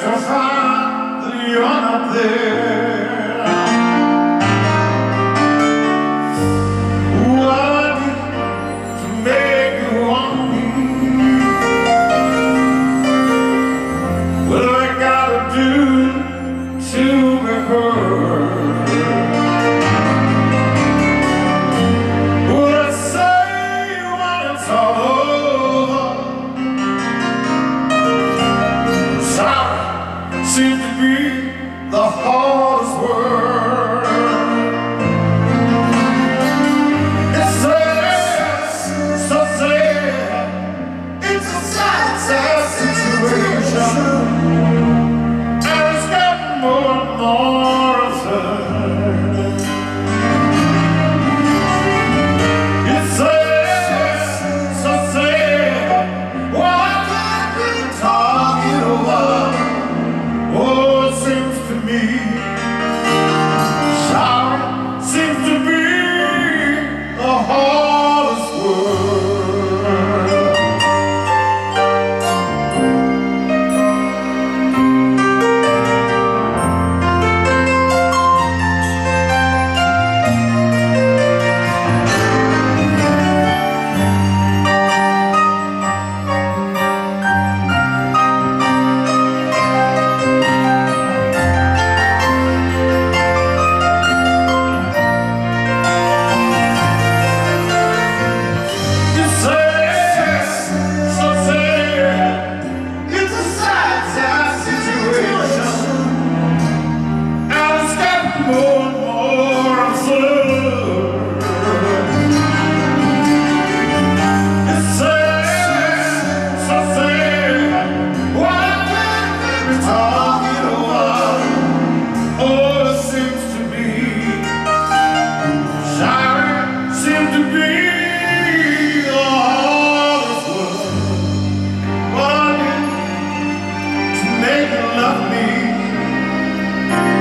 to find that you're not there. What to make you want me? What do I gotta do to be heard? What I say when it's all over? Sorry seems to be the hardest word. It's sad, so sad. It's a sad, sad situation, and it's getting more and more absurd. It's sad, so sad. Well, I can't be talking over. Oh, it seems to me, sorry seems to be the hardest word. Love me.